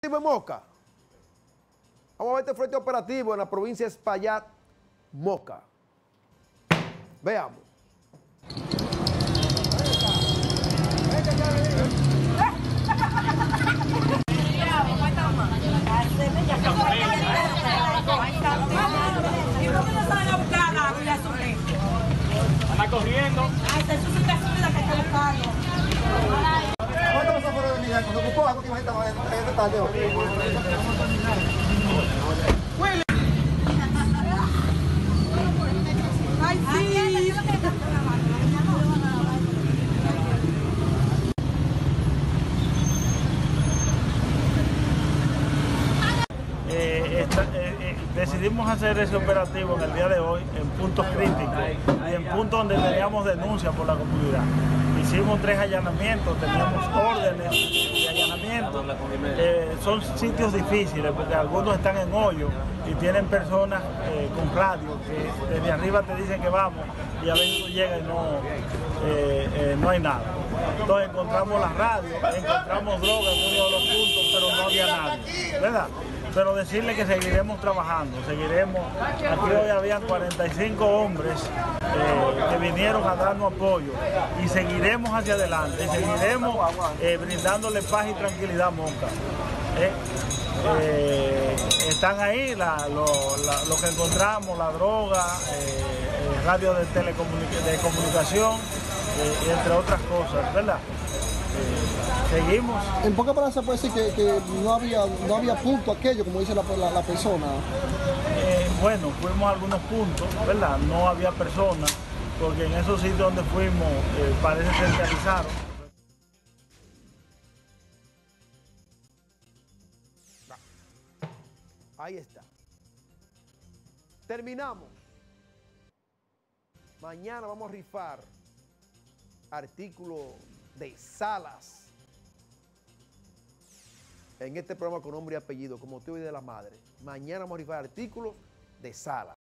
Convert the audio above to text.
En Moca. Vamos a ver este frente operativo en la provincia de Espaillat, Moca. Veamos. Anda corriendo. Ay, está su casita que está buscando. ¿Cuánto pasó por el Miguel? ¿Se ocupó algo que iba a estar en tarde hoy? Ay, sí. Decidimos hacer ese operativo en el día de hoy en puntos críticos y en puntos donde teníamos denuncias por la comunidad. Hicimos 3 allanamientos, teníamos órdenes de allanamiento. Son sitios difíciles porque algunos están en hoyo y tienen personas con radio que desde arriba te dicen que vamos y a veces tú llegas y no hay nada. Entonces encontramos la radio, encontramos droga en uno de los puntos, pero no había nadie, ¿verdad? Pero decirle que seguiremos trabajando, seguiremos. Aquí hoy habían 45 hombres que vinieron a darnos apoyo y seguiremos hacia adelante, y seguiremos brindándole paz y tranquilidad a Moca. Están ahí lo que encontramos, la droga, radio de comunicación, entre otras cosas, ¿verdad? Seguimos. En pocas palabras se puede decir que no había punto aquello, como dice la persona. Bueno, fuimos a algunos puntos, ¿verdad? No había personas, porque en esos sitios donde fuimos parece ser que avisaron. Ahí está. Terminamos. Mañana vamos a rifar artículos de Salas en este programa con nombre y apellido, como motivo y de la madre. Mañana vamos a rifar artículos de Salas.